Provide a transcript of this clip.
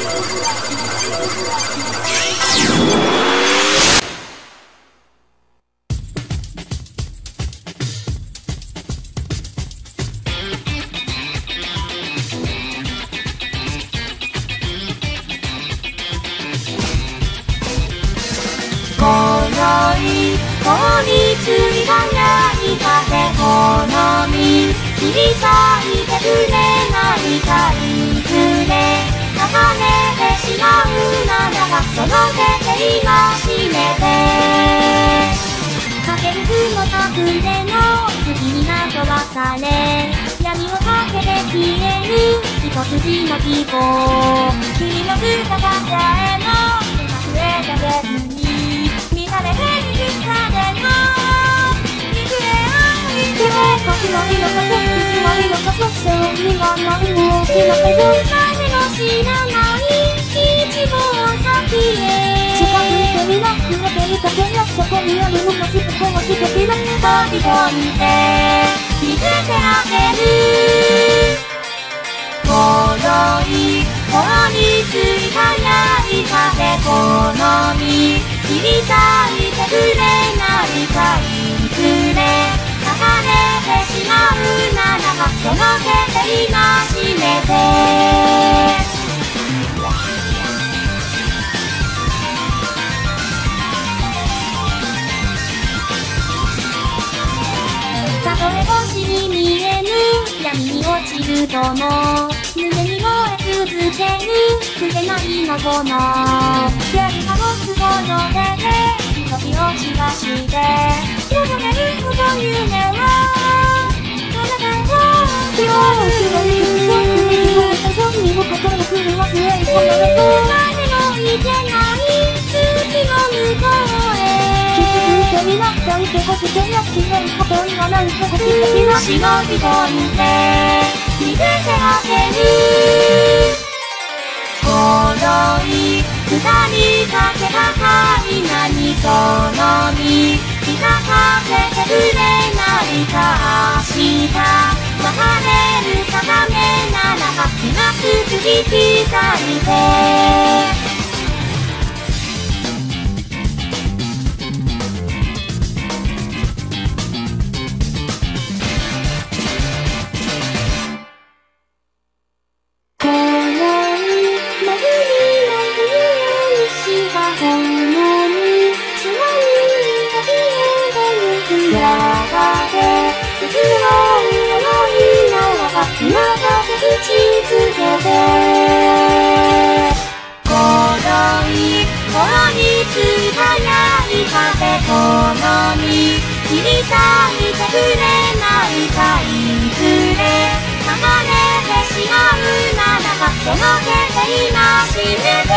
このいこについたない風好み切り裂いてくれないかいずれ重ねてしまうならばその手で今しめてかける雲と船の月にな飛ばされ闇をかけて消える一筋の希望君の姿さえも忘れたけずに見られている風の行方を見て時の色といつの色とそしてには何も起きなけど誰も知らない一望先へ近づいてみなくれていたけどそこにあるものすべてを捨ててな飛び込んで見せてあげるこのいこについたない風好み切り裂いてくれないかいずれ重ねてしまうならばその手で今しめてたとえ星に見えぬ闇に落ちるとも胸に燃え続ける触れないのこのやりかもつこの手で飛び落ちがして望めるこの夢を体を広げる瞳にも心の狂わせへこの目と誰もいけない月の向こうへ気づいてみな抱いてほしけりゃきれいことにはなんてほしいみな忍び込んで見せてあげるこのい二人かけ高い何その身聞かせてくれないか明日別れる定めならば今すぐ引き裂いて今だけ打ちつけてこのいこについたない風好み切り裂いてくれないかいずれ重ねてしまうならばその手で今しめて